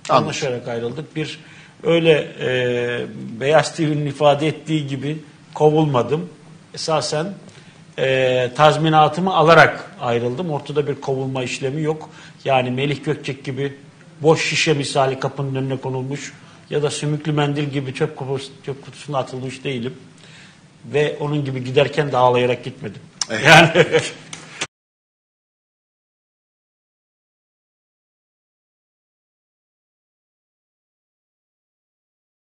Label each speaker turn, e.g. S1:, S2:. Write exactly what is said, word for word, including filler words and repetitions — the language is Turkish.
S1: Anlaşarak ayrıldık. Bir öyle e, Beyaz T V'nin ifade ettiği gibi kovulmadım. Esasen e, tazminatımı alarak ayrıldım. Ortada bir kovulma işlemi yok. Yani Melih Gökçek gibi boş şişe misali kapının önüne konulmuş ya da sümüklü mendil gibi çöp, kutusu, çöp kutusuna atılmış değilim. Ve onun gibi giderken de ağlayarak gitmedim.
S2: Evet.
S1: Yani